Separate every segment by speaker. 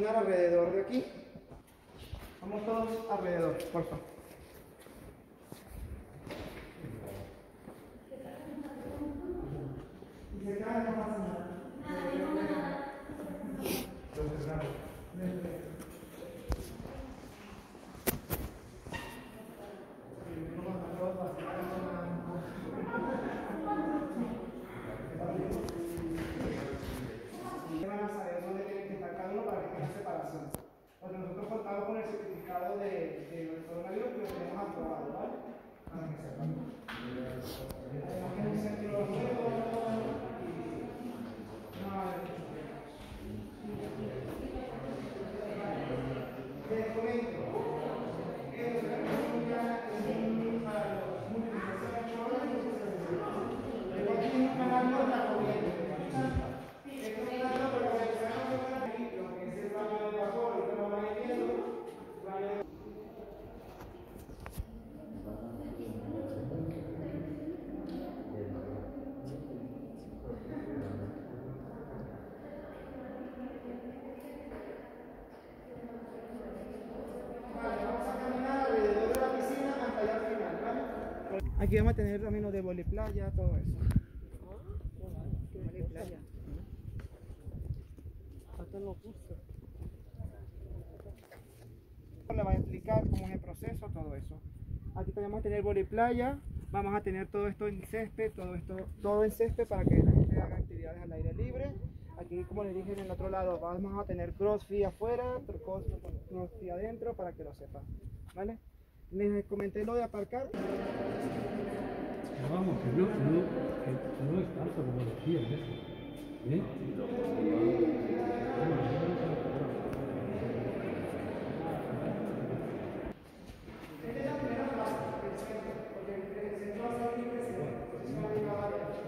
Speaker 1: caminar alrededor de aquí. Vamos todos alrededor, por favor. Y se cae, no pasa nada. Van a saber dónde tienen que estar cada uno para que tenga separación. Porque nosotros contamos con el certificado del coronavirus que lo tenemos aprobado, ¿vale? Para que sepan. Además que es un centro nuevo y les comento. Esto es para los multiplicaciones chorras. Luego aquí hay un canal de la corriente. Esto es un canal para que se hagan los canalitos, que es el baño de vapor, que lo van viendo. Aquí vamos a tener también lo de voliplaya, todo eso. Voliplaya. Hasta los cursos. Le va a explicar cómo es el proceso, todo eso. Aquí también vamos a tener voliplaya, vamos a tener todo esto en césped, todo en césped para que la gente haga actividades al aire libre. Aquí, como les dije, en el otro lado vamos a tener crossfit afuera, crossfit adentro, para que lo sepan, ¿vale? Les comenté lo de aparcar.
Speaker 2: Vamos, que no es tanto como decían eso.
Speaker 1: Esta es la primera fase del centro, porque el centro va a ser muy presente, entonces no hay cada vez más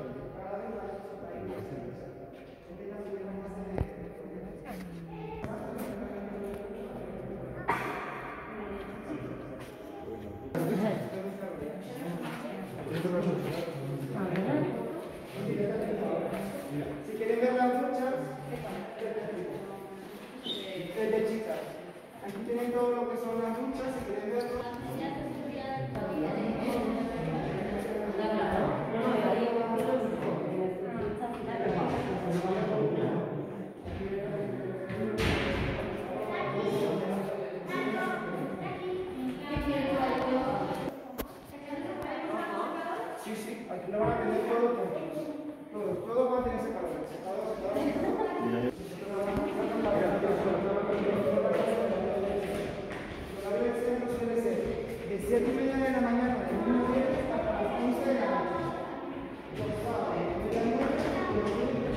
Speaker 1: si quieren ver las duchas, es de chicas. Aquí tienen todo lo que son las duchas, si quieren verlo. Sí, aquí lo van a tener todo todos van a tener secador. El centro suele ser de 7:30 de la mañana de lunes a viernes hasta las 11 de la noche. Los sábados, de medianoche, y los domingos,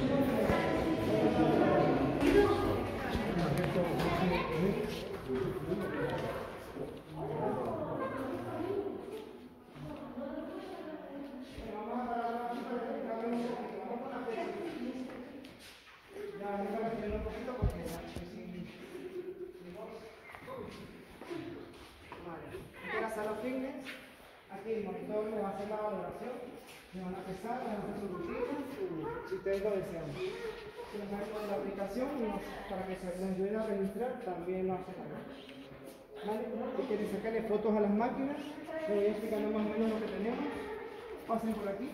Speaker 1: a los fitness, aquí el monitor le va a hacer la valoración, le van a pesar, le van a hacer su rutina, si ustedes lo desean. Si nos dan con la aplicación, para que se les ayuden a registrar, también lo hacen acá. ¿Vale? Si quieren sacarle fotos a las máquinas, les voy explicando más o menos lo que tenemos. Pasen por aquí.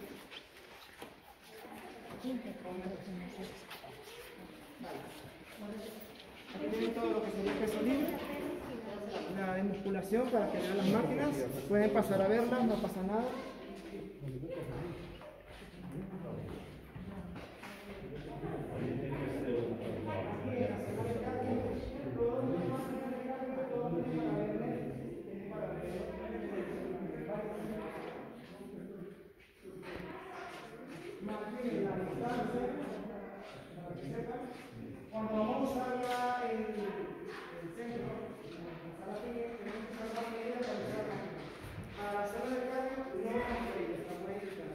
Speaker 1: Aquí tienen todo lo que sería peso libre, la de musculación para que vean las máquinas, pueden pasar a verlas, no pasa nada. Cuando vamos a usar el centro, para hacerlo de cardio, no vamos a ir, estamos ahí.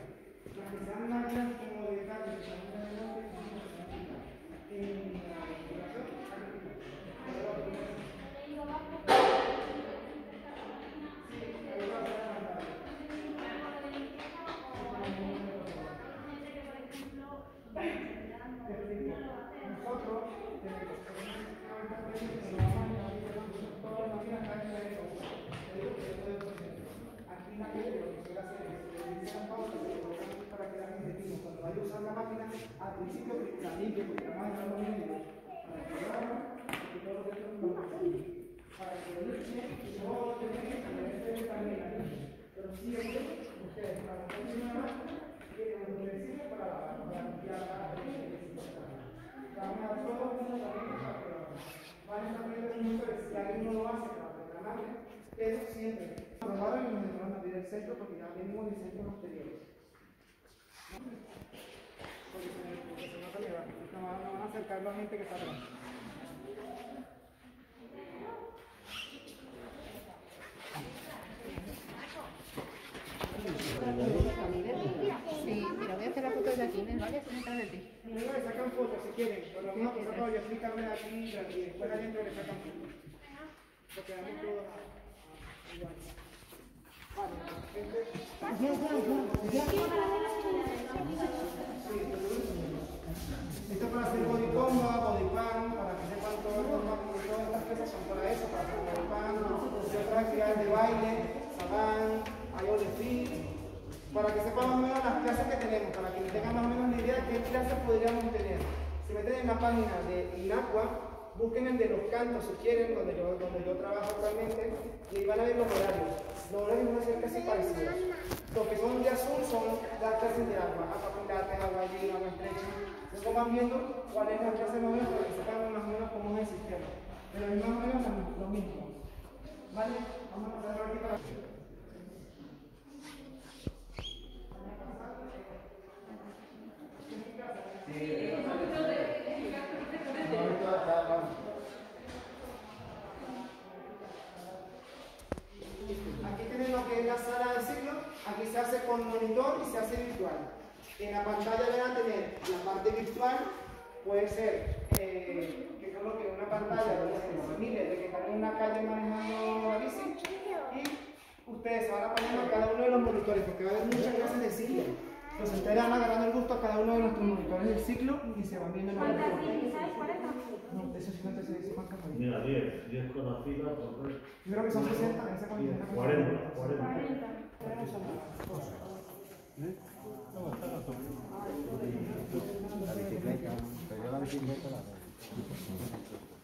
Speaker 1: principio que la limpie, porque la más grande es para que lo haga, y todo lo que para que lo limpie, y luego tienen que también la limpie. Pero siempre, ustedes, para la próxima vez, tienen un principio para limpiar la vamos a todo el mundo también para que van a aprender mucho si alguien no lo hace para reclamarle, pero siempre probaron y nos dejaron abrir el centro porque ya venimos de centros anteriores. Porque se nota que no van a acercar la gente que está atrás.
Speaker 3: Sí, mira, voy a hacer la foto de aquí, ¿vale? Detrás de ti.
Speaker 1: Luego le sacan fotos si quieren, pero vamos a pasar todo, yo explicarme aquí y después adentro le sacan fotos. Porque damos todo igual. Vale, esto es para hacer body comba, body pan, para que sepan todas estas piezas son para eso, para hacer body pan, y otras actividades de baile, salán, algo de fit, para que sepan más o menos las clases que tenemos, para que tengan más o menos la idea de qué clases podríamos tener. Si meten en la página de INACUA, busquen el de los cantos si quieren, donde yo trabajo actualmente, y ahí van a ver los horarios. Los horarios van a ser casi parecidos. Los que son de azul son las clases de agua, pilates, agua allí, agua estrecha. Luego van viendo cuál es la clase más o menos para que sepan más o menos cómo es el sistema. Pero es más o menos lo mismo. ¿Vale? Vamos a pasar aquí para... Aquí tienen lo que es la sala de ciclo, aquí se hace con monitor y se hace virtual. En la pantalla van a tener la parte virtual, puede ser que como que una pantalla donde se familia de que están en una calle manejando la bici y ustedes se van a poner a cada uno de los monitores porque va a haber muchas clases de ciclo. Entonces ustedes van agarrando el gusto a cada uno de nuestros monitores del ciclo y se van viendo en el monitor. No, de esos 56, ¿cuántos hay?
Speaker 4: Mira, 10 con la fila, por tres.
Speaker 1: Yo creo que son 60, en esa cantidad.
Speaker 4: 40.
Speaker 1: Tenemos a
Speaker 5: La bicicleta, pero yo la bicicleta la veo.